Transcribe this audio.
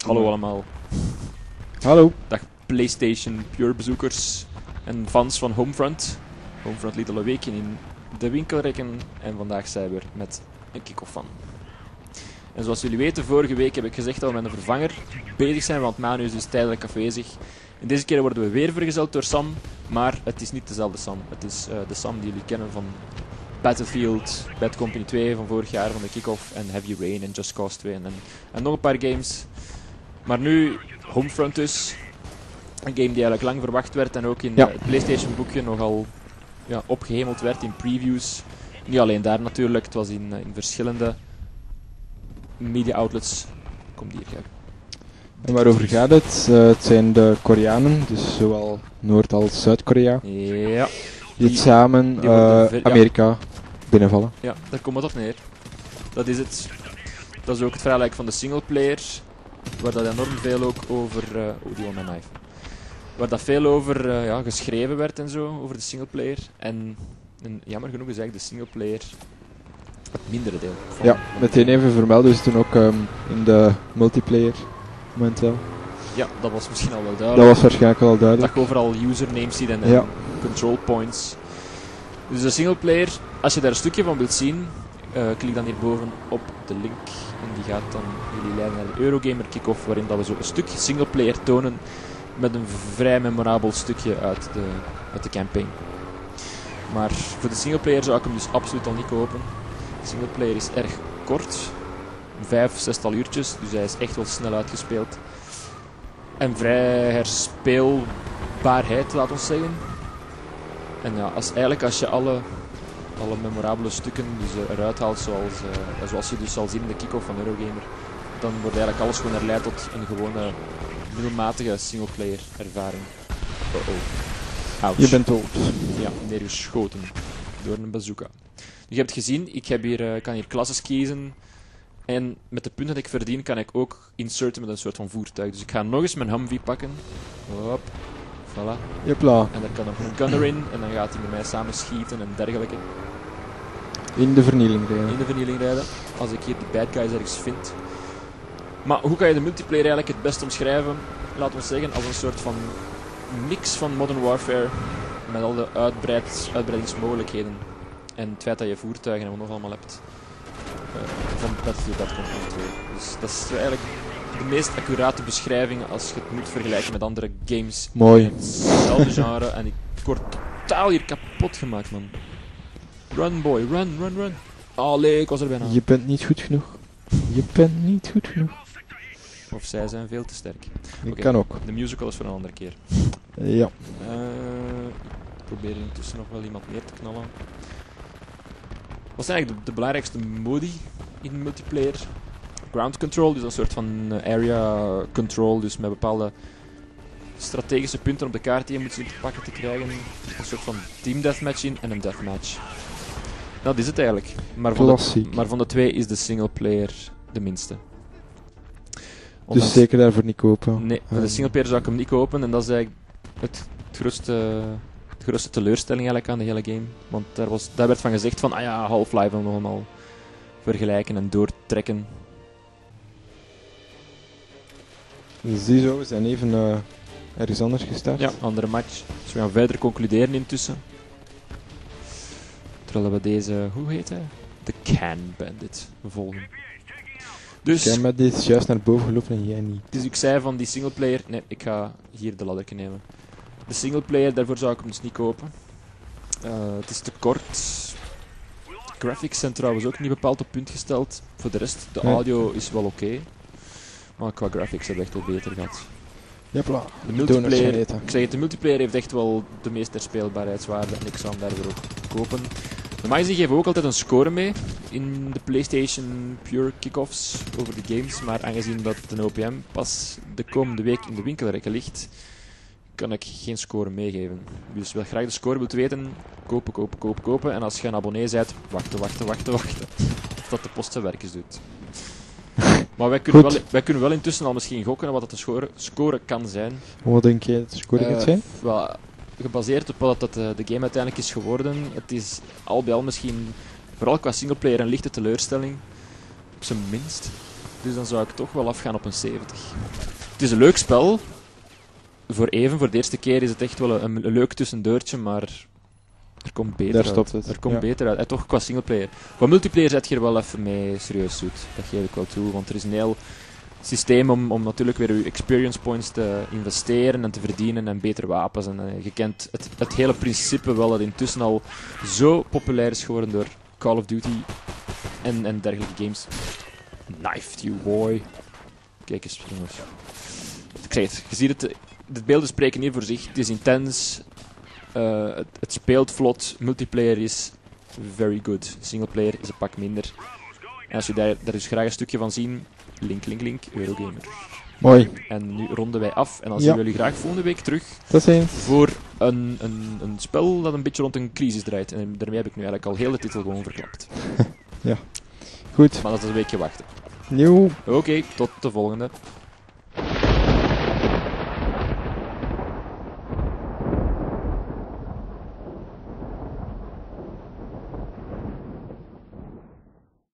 Hallo allemaal. Hallo. Dag PlayStation Pure bezoekers en fans van Homefront. Homefront liet al een weekje in de winkelrekken en vandaag zijn we weer met een kick-off van. En zoals jullie weten, vorige week heb ik gezegd dat we met een vervanger bezig zijn, want Manu is dus tijdelijk afwezig. En deze keer worden we weer vergezeld door Sam, maar het is niet dezelfde Sam. Het is de Sam die jullie kennen van Battlefield, Bad Company 2 van vorig jaar, van de kick-off, en Heavy Rain en Just Cause 2 en nog een paar games. Maar nu Homefront dus. Een game die eigenlijk lang verwacht werd en ook in het PlayStation boekje nogal opgehemeld werd in previews. Niet alleen daar natuurlijk, het was in verschillende media outlets. Komt hier, kijk. En waarover gaat het? Het zijn de Koreanen, dus zowel Noord- als Zuid-Korea, Ja. die samen Amerika binnenvallen. Ja, daar komt het op neer. Dat is het. Dat is ook het verhaal van de singleplayer, waar dat enorm veel ook over... die was mijn knife. Waar dat veel over geschreven werd en zo, over de singleplayer. En jammer genoeg is eigenlijk de singleplayer het mindere deel. Ja, meteen even vermelden, we zitten ook in de multiplayer momenteel. Ja, dat was misschien al wel Dat duidelijk. was waarschijnlijk al duidelijk. Dat je overal usernames ziet en control points. Dus de singleplayer, als je daar een stukje van wilt zien, klik dan hierboven op de link. En die gaat dan jullie leiden naar de Eurogamer Kick-Off, waarin dat we zo een stukje singleplayer tonen met een vrij memorabel stukje uit de campaign. Maar voor de singleplayer zou ik hem dus absoluut al niet kopen. De singleplayer is erg kort. 5-6 uurtjes, dus hij is echt wel snel uitgespeeld. En vrij herspeelbaarheid, laat ons zeggen. En ja, als je alle memorabele stukken dus, eruit haalt, zoals je dus zal zien in de kick-off van Eurogamer, dan wordt eigenlijk alles gewoon herleid tot een gewone middelmatige singleplayer ervaring. Ouch. Je bent dood. Ja, neergeschoten door een bazooka. Je hebt gezien, ik kan hier klasses kiezen. En met de punten die ik verdien, kan ik ook inserten met een soort van voertuig. Dus ik ga nog eens mijn Humvee pakken. Hop. Voilà. Jepla. En daar kan nog een gunner in. En dan gaat hij met mij samen schieten en dergelijke. In de vernieling rijden. In de vernieling rijden. Als ik hier die bad guys ergens vind. Maar hoe kan je de multiplayer eigenlijk het best omschrijven? Laten we zeggen als een soort van mix van Modern Warfare. Met al de uitbreidingsmogelijkheden. En het feit dat je voertuigen en wat nog allemaal hebt. Van Battlefield Bad Company 2. Dus dat is eigenlijk de meest accurate beschrijving als je het moet vergelijken met andere games. Mooi. In hetzelfde genre. En ik word totaal hier kapot gemaakt, man. Run, boy. Run, run, run. Allee, ik was er bijna. Je bent niet goed genoeg. Je bent niet goed genoeg. Of zij zijn veel te sterk. Ik Okay, kan ook. de musical is voor een andere keer. Ja. Ik probeer intussen nog wel iemand meer te knallen. Wat zijn eigenlijk de belangrijkste modi in multiplayer? Ground control, dus een soort van area control, dus met bepaalde strategische punten op de kaart die je moet zien te pakken te krijgen. Een soort van team deathmatch in en een deathmatch. Dat is het eigenlijk. Maar van de twee is de singleplayer de minste. Dus zeker daarvoor niet kopen? Nee, de singleplayer zou ik hem niet kopen en dat is eigenlijk het grootste teleurstelling eigenlijk aan de hele game. Want daar werd van gezegd van, Half-Life nog allemaal vergelijken en doortrekken. Ziezo, we zijn even ergens anders gestart. Ja, andere match. Dus we gaan verder concluderen intussen. Terwijl we deze, hoe heet hij? De Can Bandit volgen. Dus, Can Bandit is juist naar boven gelopen en jij niet. Dus ik zei van die singleplayer, nee, ik ga hier de ladder nemen. De singleplayer, daarvoor zou ik hem dus niet kopen. Het is te kort. Graphics zijn trouwens ook niet bepaald op punt gesteld. Voor de rest, de audio is wel oké. Maar qua graphics heb ik echt wel beter gehad. Jepla. De multiplayer, ik zeg het, de multiplayer heeft echt wel de meeste speelbaarheidswaarde en ik zou hem daarvoor ook kopen. Normaal gezien geven we ook altijd een score mee in de PlayStation Pure Kick-Offs over de games. Maar aangezien dat de OPM pas de komende week in de winkelrekken ligt, kan ik geen score meegeven. Dus wil graag de score wilt weten, kopen. En als je een abonnee bent, wachten. Of dat de post zijn werkjes doet. Maar wij kunnen wel intussen al misschien gokken wat dat de score kan zijn. Wat denk jij dat de score gaat zijn? Gebaseerd op wat dat de game uiteindelijk is geworden. Het is al bij al misschien, vooral qua singleplayer, een lichte teleurstelling. Op zijn minst. Dus dan zou ik toch wel afgaan op een 70. Het is een leuk spel. Voor de eerste keer is het echt wel een leuk tussendeurtje, maar er komt beter Daar uit. stopt het. Er komt Ja. beter uit. En toch qua singleplayer. Qua multiplayer zet je er wel even mee serieus zoet. Dat geef ik wel toe, want er is een heel systeem om natuurlijk weer je experience points te investeren en te verdienen en betere wapens. En je kent het hele principe wel dat intussen al zo populair is geworden door Call of Duty en dergelijke games. Knifed you, boy. Kijk eens, jongens. Ik zeg het, je ziet het, de beelden spreken hier voor zich. Het is intens, het speelt vlot, multiplayer is very good. Singleplayer is een pak minder. En als je daar dus graag een stukje van zien, link, Eurogamer. Mooi. En nu ronden wij af en dan Ja. zien we jullie graag volgende week terug Tot ziens. voor een spel dat een beetje rond een crisis draait. En daarmee heb ik nu eigenlijk al heel de titel gewoon verklapt. Goed. Maar dat is een weekje wachten. Nieuw. Oké, tot de volgende.